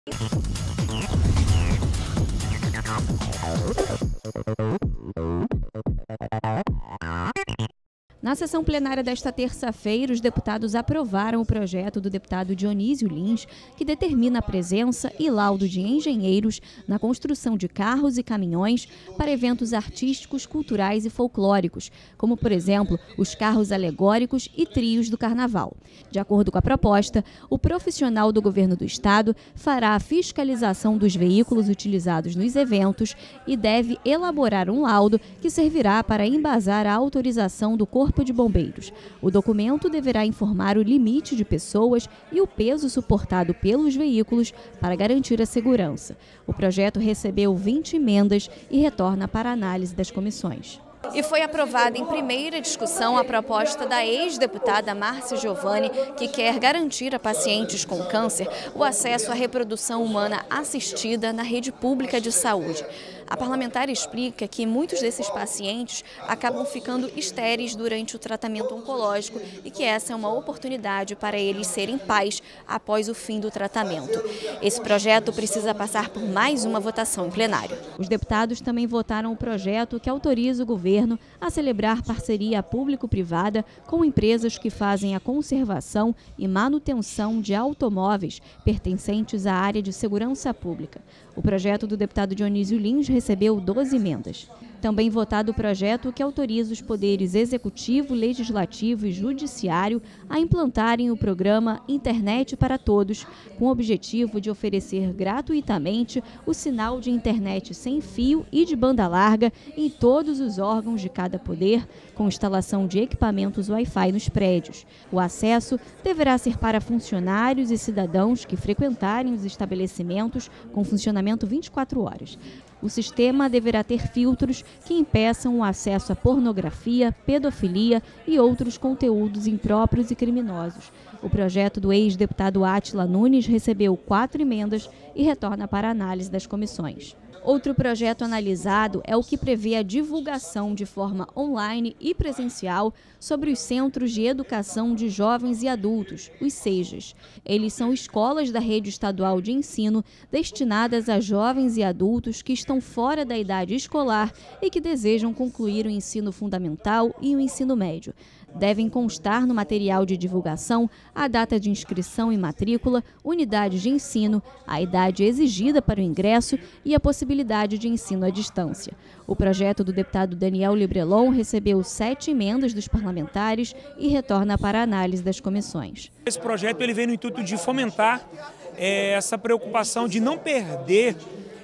Na sessão plenária desta terça-feira, os deputados aprovaram o projeto do deputado Dionísio Lins, que determina a presença e laudo de engenheiros na construção de carros e caminhões para eventos artísticos, culturais e folclóricos, como, por exemplo, os carros alegóricos e trios do Carnaval. De acordo com a proposta, o profissional do governo do estado fará a fiscalização dos veículos utilizados nos eventos e deve elaborar um laudo que servirá para embasar a autorização do Corpo de Bombeiros. O documento deverá informar o limite de pessoas e o peso suportado pelos veículos para garantir a segurança. O projeto recebeu 20 emendas e retorna para a análise das comissões. E foi aprovada em primeira discussão a proposta da ex-deputada Márcia Giovanni, que quer garantir a pacientes com câncer o acesso à reprodução humana assistida na rede pública de saúde. A parlamentar explica que muitos desses pacientes acabam ficando estéreis durante o tratamento oncológico e que essa é uma oportunidade para eles serem pais após o fim do tratamento. Esse projeto precisa passar por mais uma votação em plenário. Os deputados também votaram o projeto que autoriza o governo a celebrar parceria público-privada com empresas que fazem a conservação e manutenção de automóveis pertencentes à área de segurança pública. O projeto do deputado Dionísio Lins recebeu 12 emendas. Também votado o projeto que autoriza os poderes executivo, legislativo e judiciário a implantarem o programa Internet para Todos, com o objetivo de oferecer gratuitamente o sinal de internet sem fio e de banda larga em todos os órgãos de cada poder, com instalação de equipamentos Wi-Fi nos prédios. O acesso deverá ser para funcionários e cidadãos que frequentarem os estabelecimentos com funcionamento 24 horas. O sistema deverá ter filtros que impeçam o acesso à pornografia, pedofilia e outros conteúdos impróprios e criminosos. O projeto do ex-deputado Átila Nunes recebeu 4 emendas e retorna para a análise das comissões. Outro projeto analisado é o que prevê a divulgação de forma online e presencial sobre os Centros de Educação de Jovens e Adultos, os CEJAs. Eles são escolas da rede estadual de ensino destinadas a jovens e adultos que estão fora da idade escolar e que desejam concluir o ensino fundamental e o ensino médio. Devem constar no material de divulgação a data de inscrição e matrícula, unidade de ensino, a idade exigida para o ingresso e a possibilidade de ensino à distância. O projeto do deputado Daniel Librelon recebeu 7 emendas dos parlamentares e retorna para a análise das comissões. Esse projeto ele vem no intuito de fomentar essa preocupação de não perder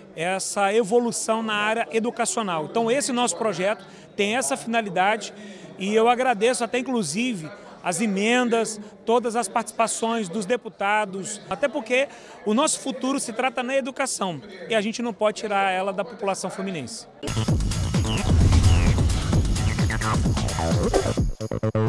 essa evolução na área educacional. Então esse nosso projeto tem essa finalidade e eu agradeço até inclusive as emendas, todas as participações dos deputados, até porque o nosso futuro se trata na educação e a gente não pode tirar ela da população fluminense.